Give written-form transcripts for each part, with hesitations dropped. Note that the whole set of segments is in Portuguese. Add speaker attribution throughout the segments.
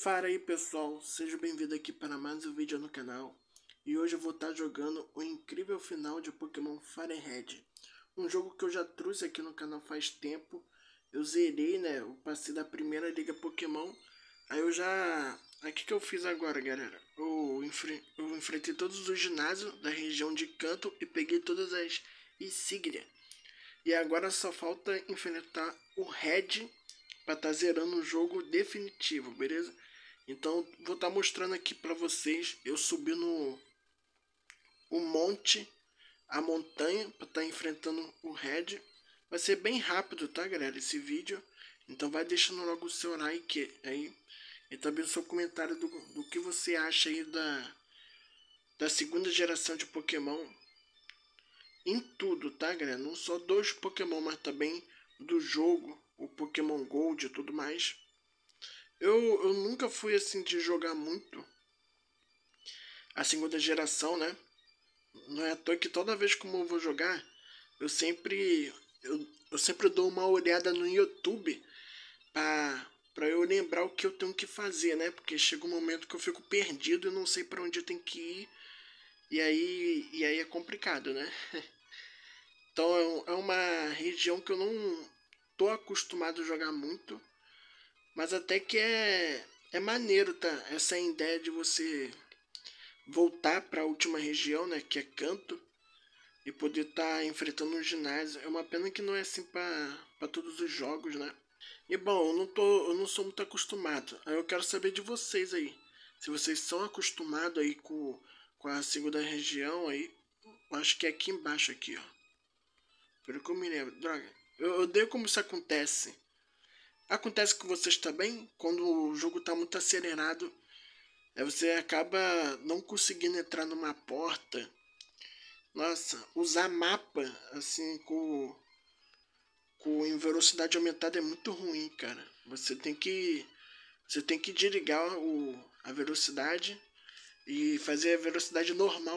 Speaker 1: Fala aí pessoal, seja bem-vindo aqui para mais um vídeo no canal. E hoje eu vou estar jogando o incrível final de Pokémon Fire Red. Um jogo que eu já trouxe aqui no canal faz tempo. Eu zerei, né, eu passei da primeira liga Pokémon. Aí eu já... Aí o que eu fiz agora, galera? Eu enfrentei todos os ginásios da região de Kanto e peguei todas as insígnias. E agora só falta enfrentar o Red para estar zerando o jogo definitivo, beleza? Então vou estar mostrando aqui para vocês eu subindo o monte, a montanha para estar enfrentando o Red. Vai ser bem rápido, tá, galera, esse vídeo. Então vai deixando logo o seu like aí e também o seu comentário do que você acha aí da segunda geração de Pokémon em tudo, tá, galera? Não só dos Pokémon, mas também do jogo, o Pokémon Gold e tudo mais. Eu nunca fui assim de jogar muito a segunda geração, né? Não é à toa que toda vez que eu vou jogar, eu sempre eu sempre dou uma olhada no YouTube para eu lembrar o que eu tenho que fazer, né? Porque chega um momento que eu fico perdido e não sei para onde eu tenho que ir. E aí é complicado, né? Então é uma região que eu não tô acostumado a jogar muito, mas até que é maneiro, tá? Essa ideia de você voltar para a última região, né, que é Kanto, e poder estar enfrentando um ginásio. É uma pena que não é assim para todos os jogos, né? E bom, eu não sou muito acostumado. Aí eu quero saber de vocês aí. Se vocês são acostumados aí com a segunda região aí, eu acho que é aqui embaixo aqui, ó. Pelo que eu me lembro. Droga, eu odeio como isso acontece. Acontece com vocês também? Quando o jogo tá muito acelerado, você acaba não conseguindo entrar numa porta. Nossa, usar mapa assim com velocidade aumentada é muito ruim, cara. Você tem que desligar a velocidade e fazer a velocidade normal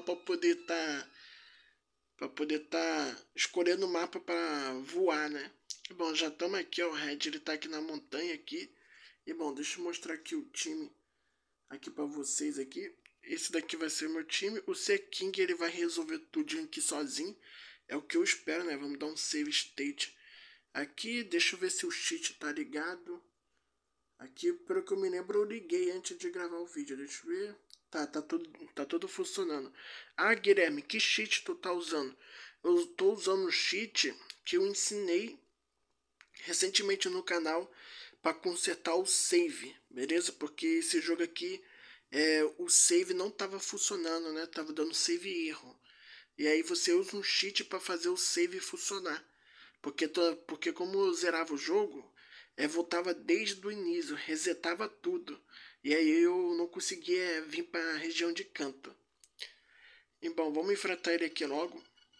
Speaker 1: para poder escolhendo o mapa para voar, né? E bom, já estamos aqui, ó, o Red ele tá aqui na montanha aqui. E bom, deixa eu mostrar aqui o time aqui para vocês aqui. Esse daqui vai ser meu time. O C-King ele vai resolver tudo aqui sozinho. É o que eu espero, né? Vamos dar um save state aqui. Deixa eu ver se o cheat tá ligado. Aqui, pelo que eu me lembro, eu liguei antes de gravar o vídeo. Deixa eu ver. Tá tudo funcionando. Ah, Guilherme, que cheat tu tá usando? Eu tô usando o cheat que eu ensinei recentemente no canal para consertar o save, beleza? Porque esse jogo aqui, o save não tava funcionando, né? Tava dando save erro. E aí você usa um cheat para fazer o save funcionar. Porque como eu zerava o jogo, voltava desde o início, resetava tudo. E aí eu não conseguia vir para a região de Kanto. E bom, vamos enfrentar ele aqui logo.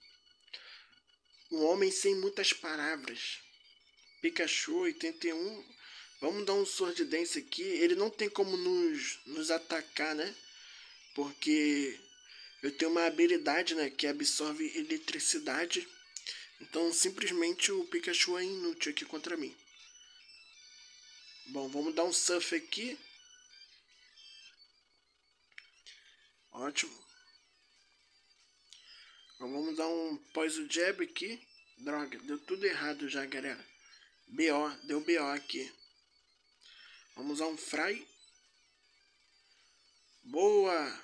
Speaker 1: Um homem sem muitas palavras. Pikachu 81. Vamos dar um Sword Dance aqui. Ele não tem como nos atacar, né? Porque eu tenho uma habilidade, né, que absorve eletricidade. Então simplesmente o Pikachu é inútil aqui contra mim. Bom, vamos dar um surf aqui. Ótimo. Então, vamos dar um poison jab aqui. Droga, deu tudo errado já, galera. BO, deu BO aqui. Vamos usar um fry. Boa!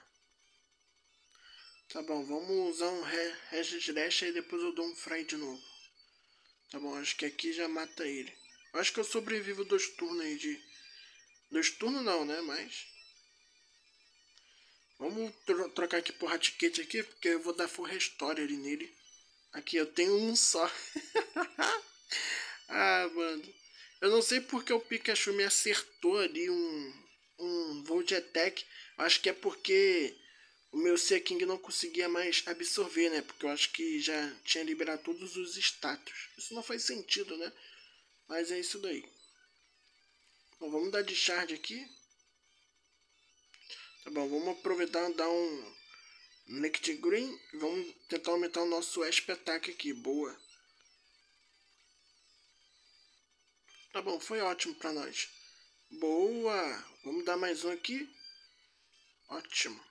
Speaker 1: Tá bom, vamos usar um Registration e depois eu dou um fry de novo. Tá bom, acho que aqui já mata ele. Acho que eu sobrevivo 2 turnos aí de... 2 turnos não, né, mas... Vamos trocar aqui por Ratiquete aqui, porque eu vou dar full restore ali nele. Aqui, eu tenho um só. Ah, mano. Eu não sei porque o Pikachu me acertou ali um Volt Attack. Acho que é porque o meu Seking não conseguia mais absorver, né? Porque eu acho que já tinha liberado todos os status. Isso não faz sentido, né? Mas é isso daí. Bom, vamos dar de charge aqui. Tá bom, vamos aproveitar e dar um Liquid Green. Vamos tentar aumentar o nosso SP Attack aqui. Boa. Tá bom, foi ótimo pra nós. Boa! Vamos dar mais um aqui. Ótimo.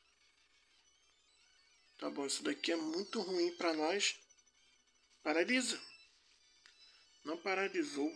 Speaker 1: Tá bom, isso daqui é muito ruim pra nós. Paralisa. Não paralisou.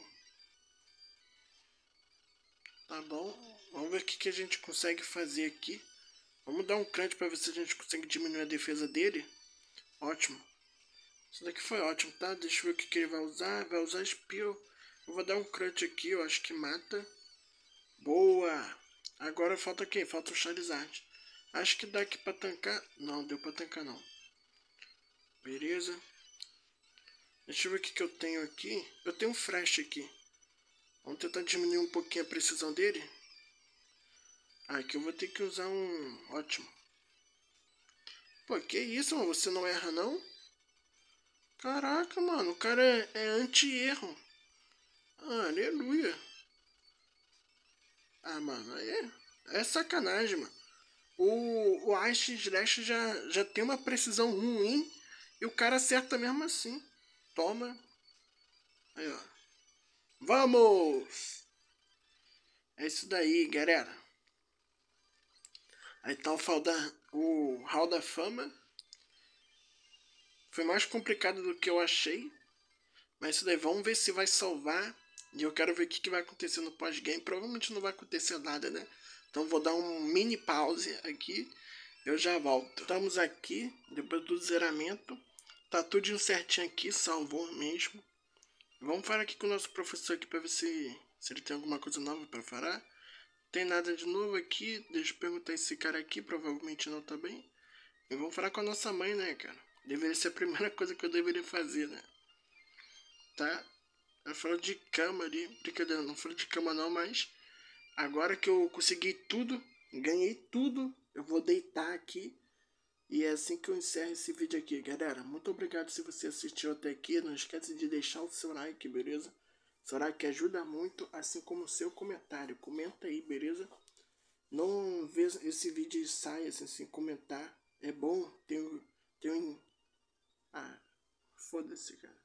Speaker 1: Tá bom. Vamos ver o que a gente consegue fazer aqui. Vamos dar um crunch pra ver se a gente consegue diminuir a defesa dele. Ótimo. Isso daqui foi ótimo, tá? Deixa eu ver o que ele vai usar. Vai usar Spear. Eu vou dar um crunch aqui, eu acho que mata. Boa! Agora falta quem? Falta o Charizard. Acho que dá aqui pra tancar. Não, deu pra tancar não. Beleza. Deixa eu ver o que eu tenho aqui. Eu tenho um Flash aqui. Vamos tentar diminuir um pouquinho a precisão dele. Ah, aqui eu vou ter que usar um... Ótimo. Pô, que isso, mano? Você não erra, não? Caraca, mano. O cara é anti-erro. Ah, aleluia. Ah, mano. É sacanagem, mano. O Ice Slash já tem uma precisão ruim. E o cara acerta mesmo assim. Toma. Aí, ó. Vamos! É isso daí, galera. Aí tá o Hall da Fama. Foi mais complicado do que eu achei. Mas isso daí, vamos ver se vai salvar. E eu quero ver o que vai acontecer no pós-game. Provavelmente não vai acontecer nada, né? Então vou dar um mini pause aqui. Eu já volto. Estamos aqui, depois do zeramento. Tá tudo certinho aqui, salvou mesmo. Vamos falar aqui com o nosso professor aqui para ver se ele tem alguma coisa nova para falar. Tem nada de novo aqui. Deixa eu perguntar esse cara aqui, provavelmente não tá bem. E vamos falar com a nossa mãe, né, cara? Deveria ser a primeira coisa que eu deveria fazer, né? Tá? Ela falou de cama ali. Brincadeira, não falou de cama não, mas... Agora que eu consegui tudo, ganhei tudo, eu vou deitar aqui. E é assim que eu encerro esse vídeo aqui, galera. Muito obrigado se você assistiu até aqui. Não esquece de deixar o seu like, beleza? Seu like ajuda muito, assim como o seu comentário. Comenta aí, beleza? Não vê esse vídeo e saia sem comentar. É bom, tem... Ah, foda-se, cara.